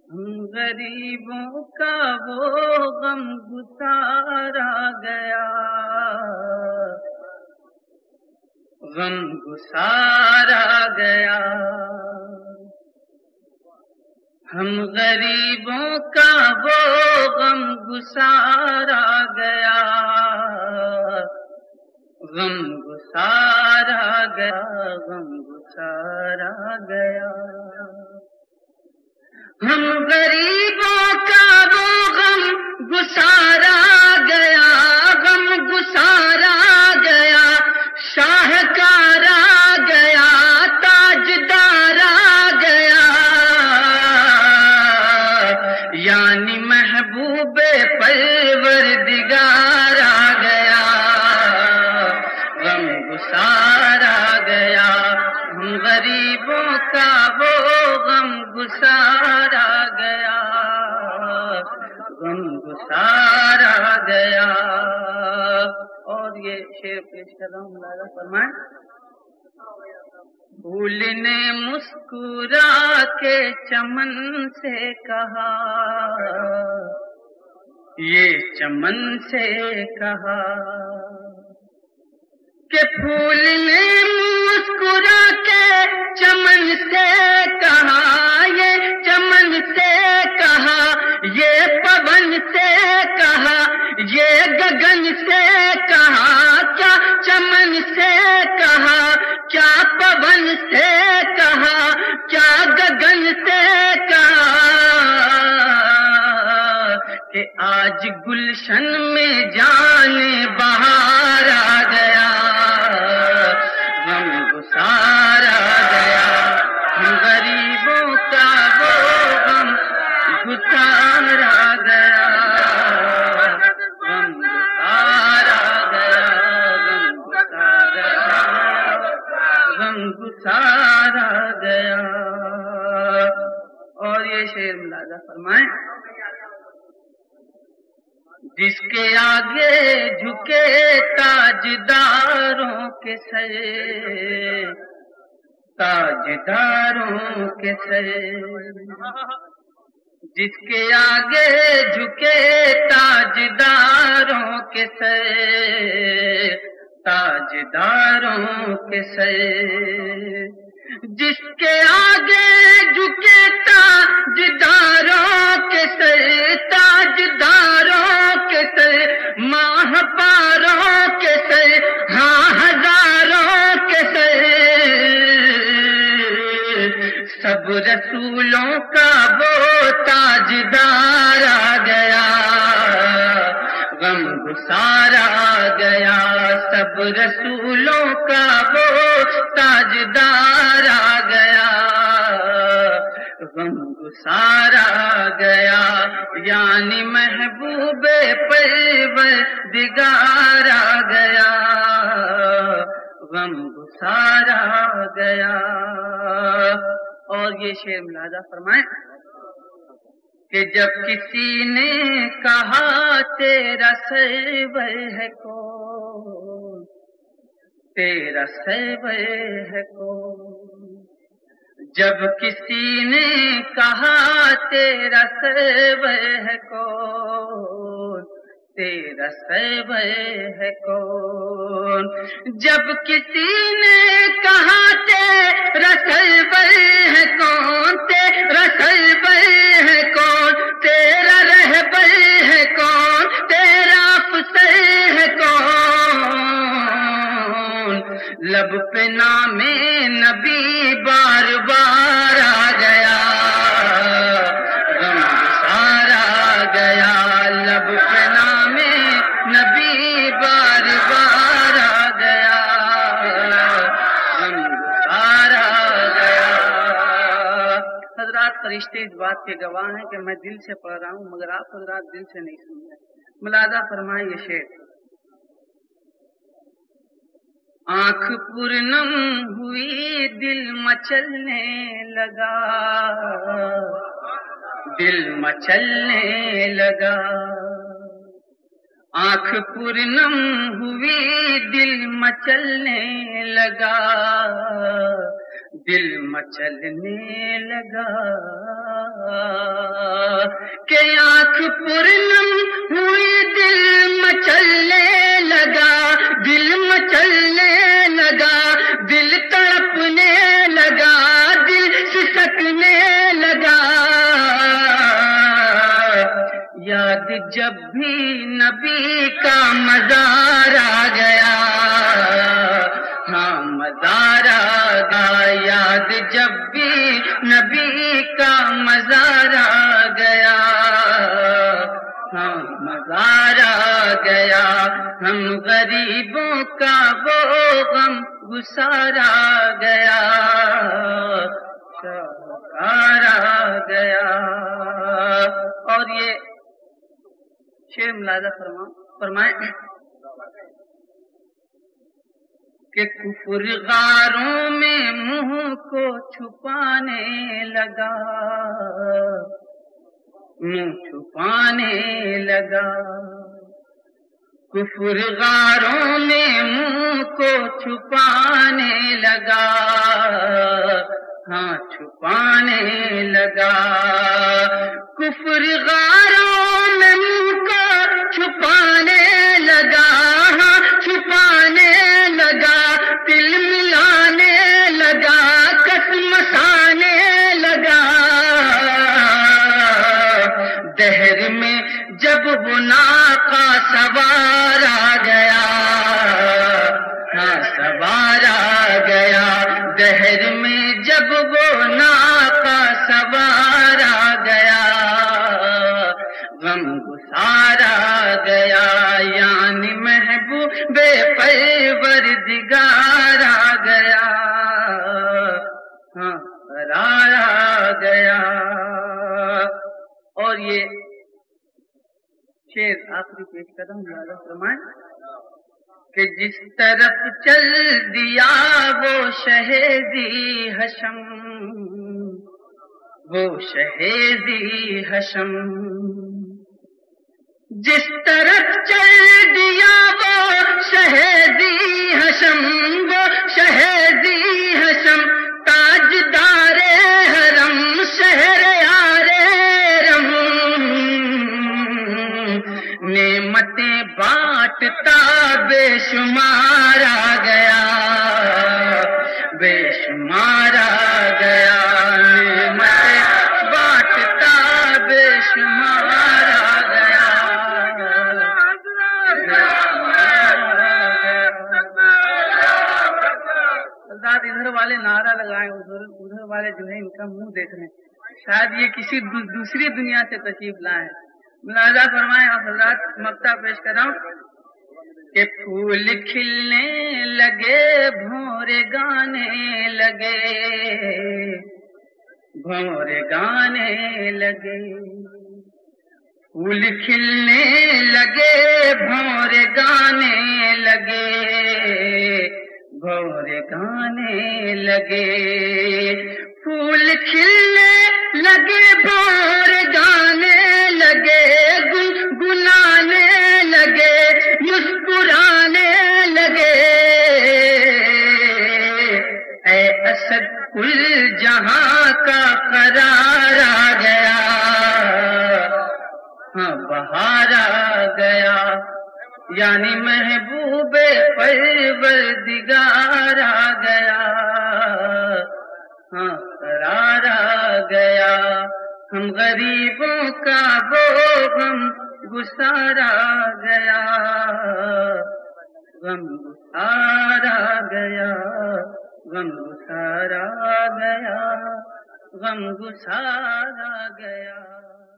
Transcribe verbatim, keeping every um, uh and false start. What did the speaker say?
ہم غریبوں کا وہ غم گسار آ گیا، غم گسار آ گیا، ہم غریبوں کا وہ غم گسار آ گیا، غم گسار آ گیا، غم گسار آ گیا، ہم غریبوں کا وہ غم گسار آ گیا، غم گسار آ گیا، شاہکار آ گیا، تاجدار آ گیا، یعنی محبوب پروردگار آ گیا، غم گسار آ گیا، ہم غریبوں کا وہ غم گسار آ گیا، غم گسار آ گیا۔ اور یہ شعر پیش کر رہا ہوں، ملاحظہ فرمائیں۔ پھول نے مسکرا کے چمن سے کہا، یہ چمن سے کہا کہ پھول نے مسکرا کے چمن سے کہا، یہ چمن سے کہا، یہ پون سے کہا، یہ گگن سے کہا، کیا چمن سے کہا، کیا پون سے کہا، کیا گگن سے کہا کہ آج گلشن میں جان بہار آ گیا، غم گسار آ گیا، ہم غریبوں کا وہ غم گسار آ گیا، غم گسار آ گیا، غم گسار آ گیا، غم گسار آ گیا۔ اور یہ شعر ملاحظہ فرمائیں۔ جس کے آگے جھکے تاجداروں کے سر، تاجداروں کے سر، جس کے آگے جھکے تاجداروں کے سر، تاجداروں کے سر، جس کے آگے جھکے تاجداروں کے سر، تاجداروں کے سر، ماہ پاروں کے سر، ہاں ہزاروں کے سر، سب رسولوں کا وہ تاجدار آ گیا، غم گسار آ گیا، سب رسولوں کا وہ تاجدار آ گیا، غم گسار آ گیا، یعنی محبوب پروردگار آ گیا، غم گسار آ گیا۔ اور یہ شعر ملاحظہ فرمائیں کہ جب کسی نے کہا تیرا سرور ہے کون، تیرا سرور ہے کون، جب کسی نے کہا تیرا سرور ہے کون، تیرا سرور ہے کون، جب کسی نے کہا تیرا سرور ہے کون، تیرا سرور ہے کون، تیرا رہبر ہے کون، تیرا افسر ہے کون، لب پہ نام نبی بار بار آ گیا، غم گسار آ گیا، لب پہ نام نبی بار بار آ گیا، غم گسار آ گیا۔ حضرات فرشتے اس بات کے گواہ ہیں کہ میں دل سے پڑھ رہا ہوں مگر آپ حضرات دل سے نہیں سن رہے۔ ملاحظہ فرمائیں یہ شعر۔ آنکھ پرنم ہوئی دل مچلنے لگا، دل مچلنے لگا، آنکھ پرنم ہوئی دل مچلنے لگا، دل مچلنے لگا کہ آنکھ پرنم ہوئی دل مچلنے لگا، دل مچلنے لگا، دل تڑپنے لگا، دل سسکنے لگا۔ یاد جب بھی نبی کا مزار آ گیا، ہاں مزار آ گیا، یاد جب بھی نبی کا مزار آ گیا، ہاں مزار آ گیا۔ ہم غریبوں کا وہ غم گسار آ گیا، شاہکار آ گیا۔ اور یہ شعر ملاحظہ فرمائیں کہ کفر غاروں میں منہ کو چھپانے لگا، منہ چھپانے لگا، کفر غاروں میں منہ کو چھپانے لگا، ہاں چھپانے لگا، کفر غاروں میں منہ کو چھپانے لگا، ہاں چھپانے لگا، دل ملانے لگا، کسمسانے لگا۔ دہر میں جب وہ ناقہ سوار آ گیا، ہاں سوار آ گیا، دہر میں جب وہ ناقہ سوار آ گیا، غم گسار آ گیا، یعنی محبوب پروردگار آ گیا، ہاں قرار آ گیا۔ اور یہ شعر آخری پیش کرتا ہوں، ملاحظہ فرمائیں کہ جس طرف چل دیا وہ شہیدی حشم، وہ شہیدی حشم، جس طرف چل دیا وہ شہیدی حشم، وہ شہیدی حشم، تاجدار حرم شہر یار رم، نعمتیں بانٹتا بے شمار آ گیا، بے شمار آ گیا، نعمتیں بانٹتا بے شمار آ گیا۔ ادھر والے نعرہ لگائیں، ادھر ادھر والے جو ہے ان کا منہ دیکھ رہے ہیں، شاید یہ کسی دوسری دنیا سے تشریف لائے ہیں۔ ملاحظہ فرمائیں اور حضرات مقطع پیش کر رہا ہوں کہ پھول کھلنے لگے، بھونرے گانے لگے، بھونرے گانے لگے، پھول کھلنے لگے، بھونرے گانے لگے، بھونرے گانے لگے، پھول کھلنے لگے، بھونرے گانے لگے، گنگنانے لگے، مسکرانے لگے، اے اسد کل جہاں کا قرار آ گیا، ہاں بہار آ گیا، یعنی محبوب پروردگار آ گیا، ہاں قرار آ گیا۔ ہم غریبوں کا وہ غم گسار آ گیا، غم گسار آ گیا، غم گسار آ گیا، غم گسار آ گیا۔